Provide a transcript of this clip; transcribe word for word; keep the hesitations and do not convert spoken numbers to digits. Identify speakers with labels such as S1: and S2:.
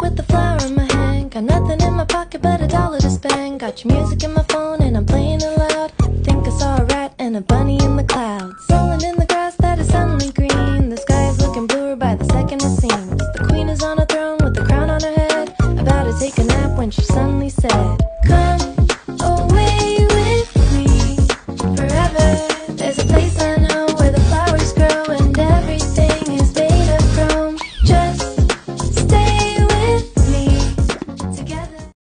S1: with the flower in my hand. Got nothing in my pocket but a dollar to spend. Got your music in my phone and I'm playing it loud. Think I saw a rat and a bunny in the clouds. Rolling in the grass that is suddenly green. The sky is looking bluer by the second it seems. The queen is on a throne with the crown on her head, about to take a nap when she suddenly said,